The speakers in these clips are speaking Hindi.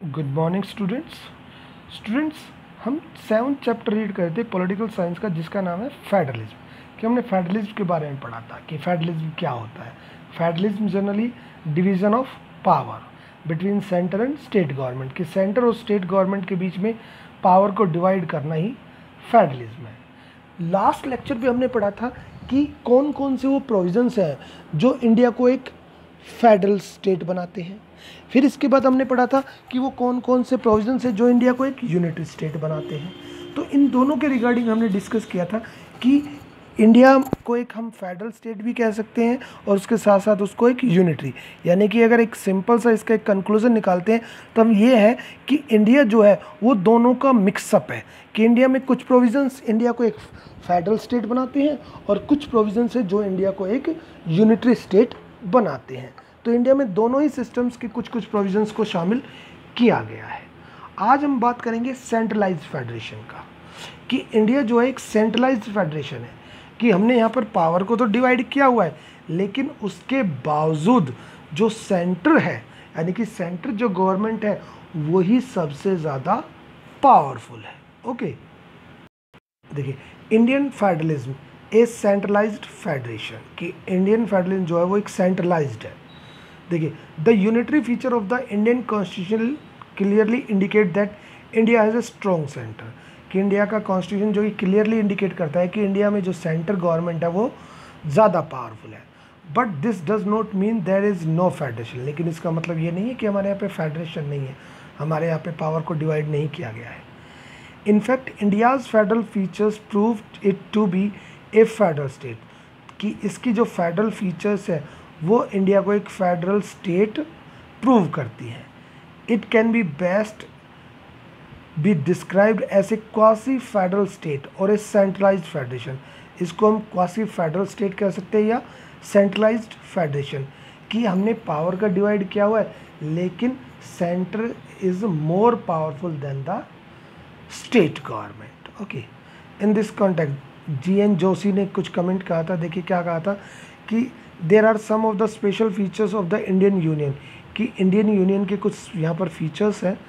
गुड मॉर्निंग स्टूडेंट्स हम 7th चैप्टर रीड कर रहे थे पॉलिटिकल साइंस का, जिसका नाम है फेडरलिज्म। कि हमने फेडरलिज्म के बारे में पढ़ा था कि फेडरलिज्म क्या होता है। Federalism generally division of power between centre and state government, कि सेंटर और स्टेट गवर्नमेंट के बीच में पावर को डिवाइड करना ही फेडरलिज्म है। लास्ट लेक्चर पे हमने पढ़ा था कि कौन कौन से वो प्रोविजंस हैं जो इंडिया को एक फेडरल स्टेट बनाते हैं। फिर इसके बाद हमने पढ़ा था कि वो कौन कौन से प्रोविजंस है जो इंडिया को एक यूनिटरी स्टेट बनाते हैं। तो इन दोनों के रिगार्डिंग हमने डिस्कस किया था कि इंडिया को एक हम फेडरल स्टेट भी कह सकते हैं और उसके साथ साथ उसको एक यूनिटरी, यानी कि अगर एक सिंपल सा इसका एक कंक्लूजन निकालते हैं तो हम ये है कि इंडिया जो है वो दोनों का मिक्सअप है, कि इंडिया में कुछ प्रोविजंस इंडिया को एक फेडरल स्टेट बनाते हैं और कुछ प्रोविजंस है जो इंडिया को एक यूनिटरी स्टेट बनाते हैं। तो इंडिया में दोनों ही सिस्टम्स के कुछ कुछ प्रोविजंस को शामिल किया गया है। आज हम बात करेंगे सेंट्रलाइज्ड फेडरेशन का, कि इंडिया जो है एक सेंट्रलाइज्ड फेडरेशन है, कि हमने यहाँ पर पावर को तो डिवाइड किया हुआ है, लेकिन उसके बावजूद जो सेंटर है, यानी कि सेंटर जो गवर्नमेंट है वही सबसे ज़्यादा पावरफुल है। ओके, देखिए Indian federalism a centralised federation, कि इंडियन फेडरलिज्म जो है वो एक सेंट्रलाइज्ड है। देखिए the unitary feature of the Indian constitution clearly indicate that India has a strong centre, कि इंडिया का कॉन्स्टिट्यूशन जो कि क्लियरली इंडिकेट करता है कि इंडिया में जो सेंटर गवर्नमेंट है वो ज़्यादा पावरफुल है। But this does not mean there is no federation, लेकिन इसका मतलब ये नहीं है कि हमारे यहाँ पे फेडरेशन नहीं है, हमारे यहाँ पे पावर को डिवाइड नहीं किया गया है। In fact India's federal features proved it to be a federal state, कि इसकी जो फेडरल फीचर्स है वो इंडिया को एक फेडरल स्टेट प्रूव करती है। It can be best be described as a quasi federal state और ए सेंट्रलाइज्ड फेडरेशन। इसको हम क्वासी फेडरल स्टेट कह सकते हैं या सेंट्रलाइज्ड फेडरेशन, कि हमने पावर का डिवाइड किया हुआ है लेकिन centre is more powerful than the state government. Okay, in this context G N. Joshi ने कुछ कमेंट कहा था। देखिए क्या कहा था कि there are some of the special features of the Indian union, कि इंडियन यूनियन के कुछ यहाँ पर फीचर्स हैं।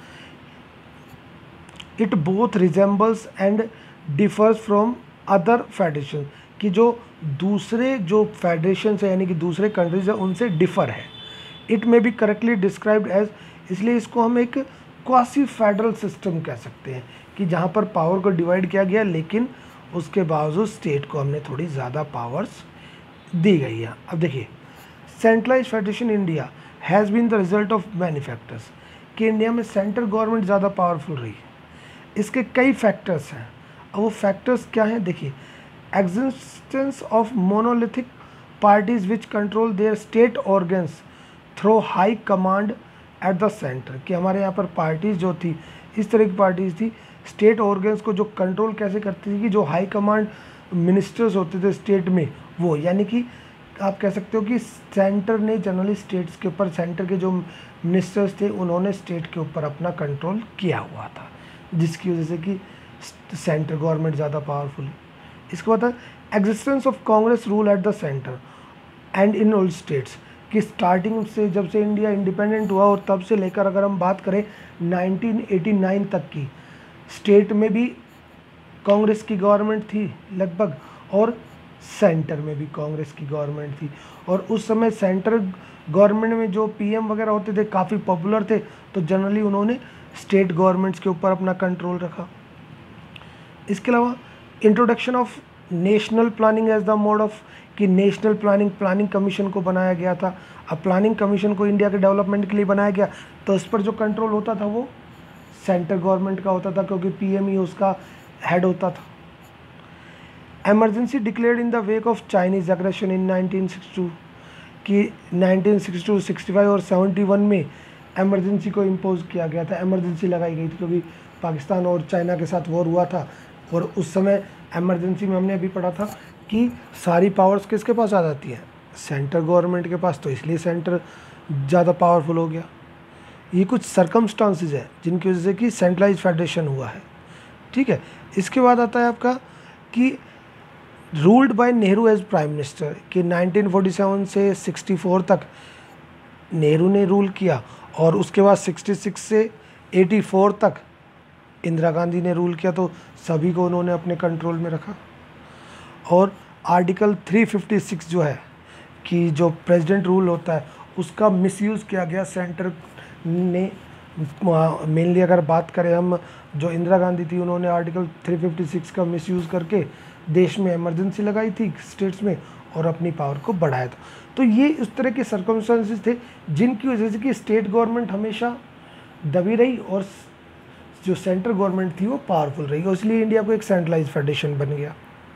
It both resembles and differs from other federation, कि जो दूसरे जो फेडरेशन है यानी कि दूसरे कंट्रीज है उनसे डिफर है। It may be correctly described as, इसलिए इसको हम एक क्वासी फेडरल सिस्टम कह सकते हैं, कि जहाँ पर पावर को डिवाइड किया गया लेकिन उसके बावजूद स्टेट को हमने थोड़ी ज़्यादा पावर्स दी गई है। अब देखिए centralised federation India has been the result of many factors, कि इंडिया में सेंट्रल गवर्नमेंट ज़्यादा पावरफुल रही है। इसके कई फैक्टर्स हैं। अब वो फैक्टर्स क्या हैं, देखिए existence of monolithic parties which control their state organs through high command at the centre, कि हमारे यहाँ पर पार्टीज़ जो थी इस तरह की पार्टीज़ थी स्टेट ऑर्गन्स को जो कंट्रोल कैसे करती थी, कि जो हाई कमांड मिनिस्टर्स होते थे स्टेट में वो, यानी कि आप कह सकते हो कि सेंटर ने जनरली स्टेट्स के ऊपर, सेंटर के जो मिनिस्टर्स थे उन्होंने स्टेट के ऊपर अपना कंट्रोल किया हुआ था, जिसकी वजह से कि सेंटर गवर्नमेंट ज़्यादा पावरफुल है। इसके बाद existence of Congress rule at the centre and in all states, कि स्टार्टिंग से जब से इंडिया इंडिपेंडेंट हुआ और तब से लेकर अगर हम बात करें 1989 तक की, स्टेट में भी कांग्रेस की गवर्नमेंट थी लगभग और सेंटर में भी कांग्रेस की गवर्नमेंट थी। और उस समय सेंटर गवर्नमेंट में जो पीएम वगैरह होते थे काफ़ी पॉपुलर थे, तो जनरली उन्होंने स्टेट गवर्नमेंट्स के ऊपर अपना कंट्रोल रखा। इसके अलावा introduction of national planning as the mode of, कि नेशनल प्लानिंग कमीशन को बनाया गया था। अब प्लानिंग कमीशन को इंडिया के डेवलपमेंट के लिए बनाया गया, तो इस पर जो कंट्रोल होता था वो सेंटर गवर्नमेंट का होता था, क्योंकि पीएम ही उसका हेड होता था। Emergency declared in the wake of Chinese aggression in 1962, कि 1962, 65 और 71 में एमरजेंसी को इम्पोज किया गया था, एमरजेंसी लगाई गई थी, क्योंकि पाकिस्तान और चाइना के साथ वॉर हुआ था। और उस समय एमरजेंसी में हमने अभी पढ़ा था कि सारी पावर्स किसके पास आ जाती हैं, सेंटर गवर्नमेंट के पास, तो इसलिए सेंटर ज़्यादा पावरफुल हो गया। ये कुछ सर्कमस्टांसेस है जिनकी वजह से कि सेंट्रलाइज्ड फेडरेशन हुआ है। ठीक है, इसके बाद आता है आपका कि ruled by Nehru as prime minister, कि 1947 से 64 तक नेहरू ने रूल किया और उसके बाद 66 से 84 तक इंदिरा गांधी ने रूल किया, तो सभी को उन्होंने अपने कंट्रोल में रखा। और आर्टिकल 356 जो है कि जो प्रेसिडेंट रूल होता है उसका मिसयूज़ किया गया सेंटर ने। मेनली अगर बात करें हम, जो इंदिरा गांधी थी उन्होंने आर्टिकल 356 का मिसयूज़ करके देश में इमरजेंसी लगाई थी स्टेट्स में और अपनी पावर को बढ़ाया था। तो ये उस तरह के सर्कमस्टेंसेस थे जिनकी वजह से कि स्टेट गवर्नमेंट हमेशा दबी रही और जो सेंट्रल गवर्नमेंट थी वो पावरफुल रही, और इसलिए इंडिया को एक सेंट्रलाइज फेडरेशन बन गया।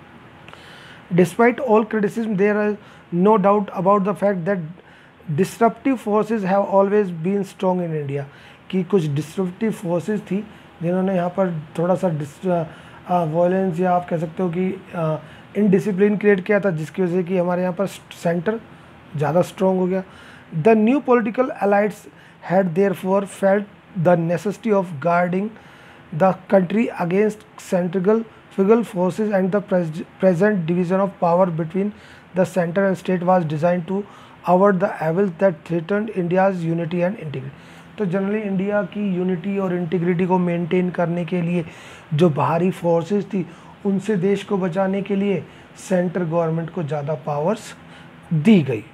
Despite all criticism there are no doubt about the fact that disruptive forces have always been strong in India, कि कुछ डिस्ट्रप्टिव फोर्सेज थी जिन्होंने यहाँ पर थोड़ा सा वायलेंस या आप कह सकते हो कि इनडिसिप्लिन क्रिएट किया था, जिसकी वजह से कि हमारे यहाँ पर सेंटर ज़्यादा स्ट्रॉन्ग हो गया। The new political elites had therefore felt the necessity of guarding the country against centrifugal forces and the present division of power between the centre and state was designed to avoid the evils that threatened India's unity and integrity. तो जनरली इंडिया की यूनिटी और इंटीग्रिटी को मेंटेन करने के लिए जो बाहरी फोर्सेस थी उनसे देश को बचाने के लिए सेंट्रल गवर्नमेंट को ज़्यादा पावर्स दी गई।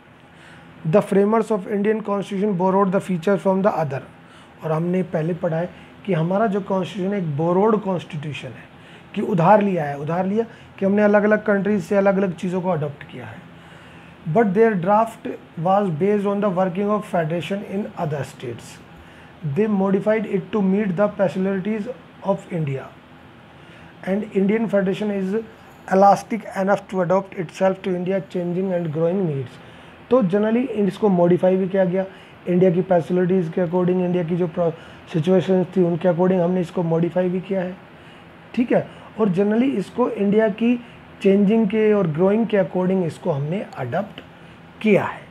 The framers of Indian constitution borrowed the feature from the other, और हमने पहले पढ़ा है कि हमारा जो कॉन्स्टिट्यूशन एक बोरोड कॉन्स्टिट्यूशन है, कि उधार लिया है, उधार लिया कि हमने अलग अलग कंट्रीज से अलग अलग चीज़ों को अडॉप्ट किया है। But their draft was based on the working of federation in other states. They modified it to meet the peculiarities of India, and Indian federation is elastic enough to adopt itself to India changing and growing needs. तो जनरली इसको मॉडिफाई भी किया गया इंडिया की फैसिलिटीज़ के अकॉर्डिंग, इंडिया की जो सिचुएशंस थी उनके अकॉर्डिंग हमने इसको मॉडिफाई भी किया है, ठीक है। और जनरली इसको इंडिया की चेंजिंग के और ग्रोइंग के अकॉर्डिंग इसको हमने अडॉप्ट किया है।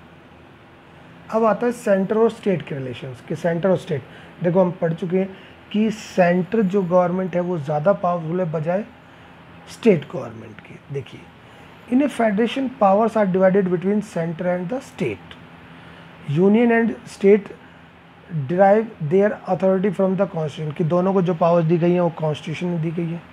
अब आता है सेंटर और स्टेट के रिलेशंस, कि सेंटर और स्टेट, देखो हम पढ़ चुके हैं कि सेंटर जो गवर्नमेंट है वो ज़्यादा पावरफुल है बजाय स्टेट गवर्नमेंट की। देखिए, in a federation powers are divided between centre and the state. Union and state derive their authority from the constitution, कि दोनों को जो पावर्स दी गई हैं वो कॉन्स्टिट्यूशन में दी गई है।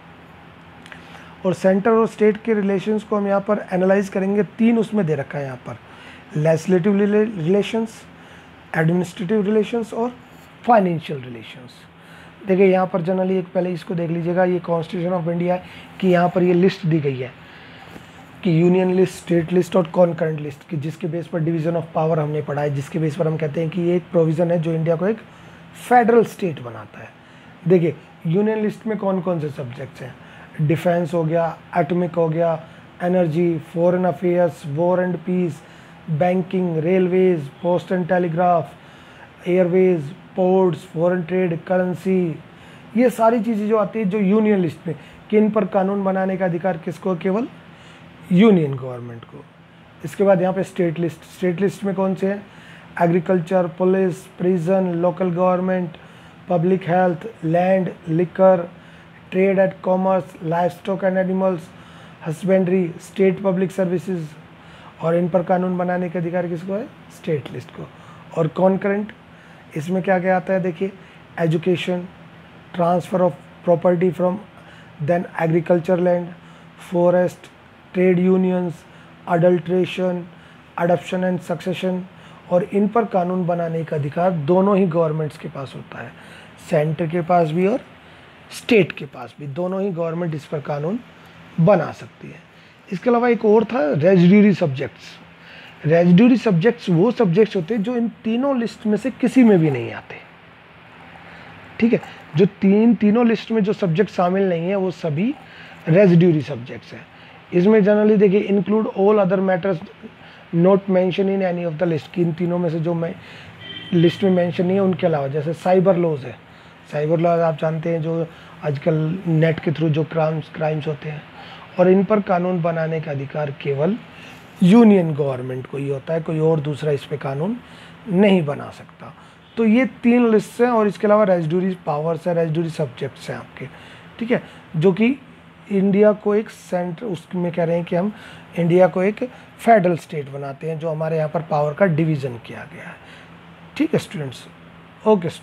और सेंटर और स्टेट के रिलेशंस को हम यहाँ पर एनालाइज करेंगे, तीन उसमें दे रखा है यहाँ पर, लेजिस्लेटिव रिलेशंस, एडमिनिस्ट्रेटिव रिलेशंस और फाइनेंशियल रिलेशंस। देखिए यहाँ पर जनरली एक पहले इसको देख लीजिएगा, ये कॉन्स्टिट्यूशन ऑफ इंडिया है कि यहाँ पर ये लिस्ट दी गई है कि यूनियन लिस्ट, स्टेट लिस्ट और कॉन्करेंट लिस्ट, कि जिसके बेस पर डिवीज़न ऑफ पावर हमने पढ़ा है, जिसके बेस पर हम कहते हैं कि ये एक प्रोविज़न है जो इंडिया को एक फेडरल स्टेट बनाता है। देखिए यूनियन लिस्ट में कौन कौन से सब्जेक्ट्स हैं, डिफेंस हो गया, एटॉमिक हो गया, energy, foreign affairs, war and peace, banking, railways, post and telegraph, airways, ports, foreign trade, currency, ये सारी चीज़ें जो आती है जो यूनियन लिस्ट में, कि इन पर कानून बनाने का अधिकार किसको, केवल यूनियन गवर्नमेंट को। इसके बाद यहाँ पे स्टेट लिस्ट, स्टेट लिस्ट में कौन से हैं, agriculture, police, prison, local government, public health, land, liquor, trade and commerce, livestock and animals, husbandry, state public services, और इन पर कानून बनाने का अधिकार किसको है, स्टेट लिस्ट को। और कॉन्करेंट, इसमें क्या क्या आता है, देखिए education, transfer of property from then agriculture land, forest, trade unions, adulteration, adoption and succession, और इन पर कानून बनाने का अधिकार दोनों ही गवर्नमेंट्स के पास होता है, सेंटर के पास भी और स्टेट के पास भी, दोनों ही गवर्नमेंट इस पर कानून बना सकती है। इसके अलावा एक और था रेजिड्यूरी सब्जेक्ट्स। रेजिड्यूरी सब्जेक्ट्स वो सब्जेक्ट्स होते हैं जो इन तीनों लिस्ट में से किसी में भी नहीं आते, ठीक है। जो तीनों लिस्ट में जो सब्जेक्ट शामिल नहीं है वो सभी रेजिड्यूरी सब्जेक्ट्स हैं। इसमें जनरली देखिए include all other matters not mention in any of the list, की इन तीनों में से जो मैं लिस्ट में मेंशन नहीं है उनके अलावा, जैसे साइबर लॉज है, साइबर लॉज आप जानते हैं जो आजकल नेट के थ्रू जो क्राइम्स होते हैं, और इन पर कानून बनाने का अधिकार केवल यूनियन गवर्नमेंट को ही होता है, कोई और दूसरा इस पर कानून नहीं बना सकता। तो ये तीन लिस्ट हैं, और इसके अलावा रेजिड्यूरी पावर्स है, रेजिड्यूरी सब्जेक्ट्स हैं आपके, ठीक है, जो कि इंडिया को एक सेंटर, उसमें कह रहे हैं कि हम इंडिया को एक फेडरल स्टेट बनाते हैं, जो हमारे यहाँ पर पावर का डिवीज़न किया गया है, ठीक है स्टूडेंट्स, ओके।